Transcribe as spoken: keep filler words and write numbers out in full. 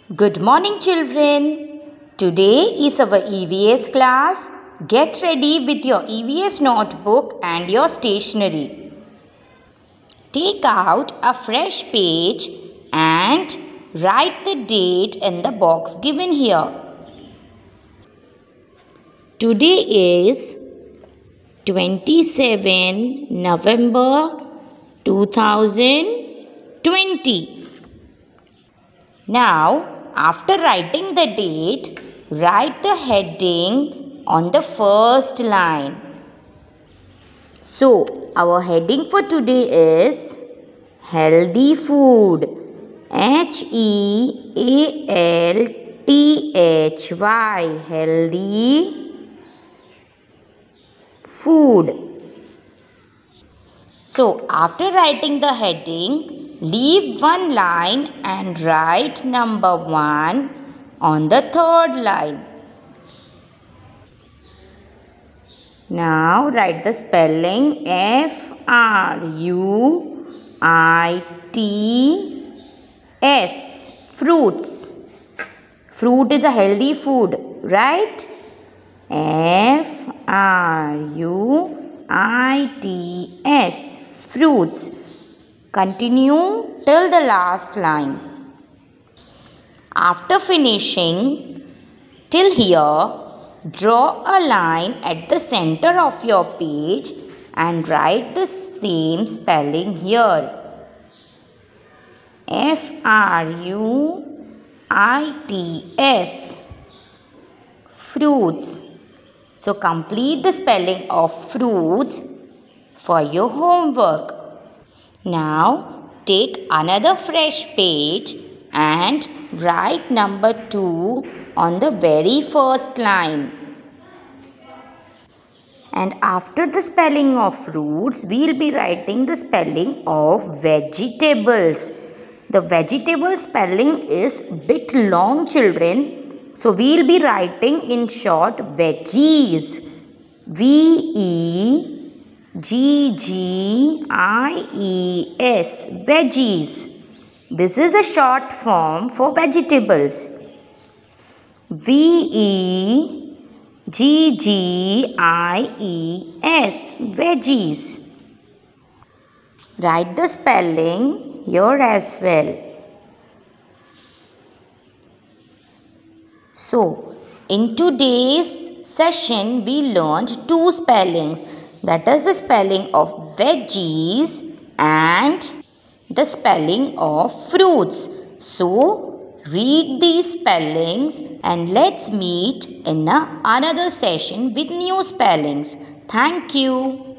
Good morning, children. Today is our E V S class. Get ready with your E V S notebook and your stationery. Take out a fresh page and write the date in the box given here. Today is twenty-seventh November two thousand twenty. Now, after writing the date, write the heading on the first line. So, our heading for today is Healthy Food. H E A L T H Y. Healthy Food. So, after writing the heading, leave one line and write number one on the third line. Now write the spelling F R U I T S. Fruits. Fruit is a healthy food, right? F R U I T S. Fruits. Continue till the last line. After finishing till here, draw a line at the center of your page and write the same spelling here. F R U I T S. Fruits. So complete the spelling of fruits for your homework. Now, take another fresh page and write number two on the very first line. And after the spelling of fruits, we will be writing the spelling of vegetables. The vegetable spelling is bit long, children. So, we will be writing in short veggies. V E G G I E S. Veggies. This is a short form for vegetables. V E G G I E S. Veggies. Write the spelling here as well. So, in today's session, we learned two spellings. That is the spelling of veggies and the spelling of fruits. So, read these spellings and let's meet in a, another session with new spellings. Thank you.